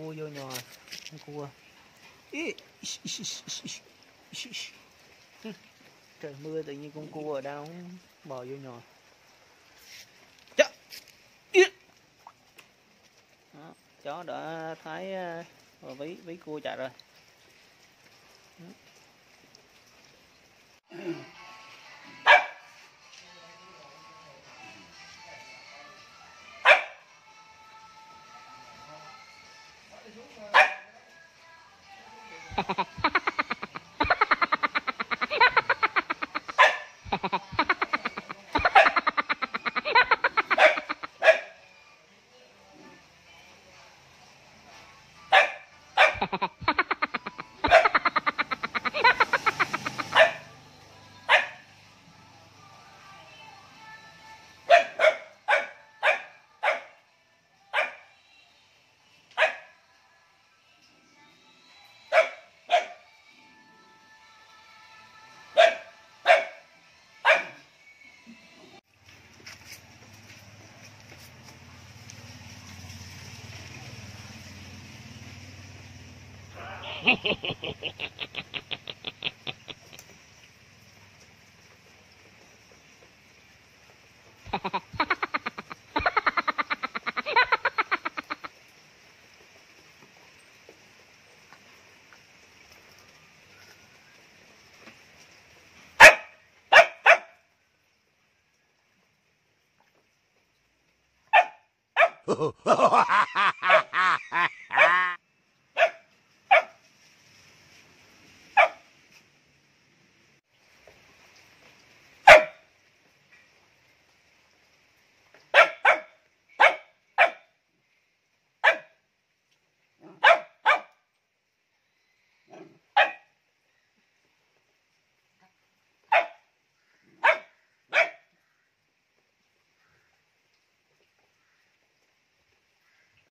cua vô nhò, con cua. Ý. Trời mưa tự nhiên con cua ở đâu bò vô nhò. Đó, chó đã thấy ví cua chạy rồi.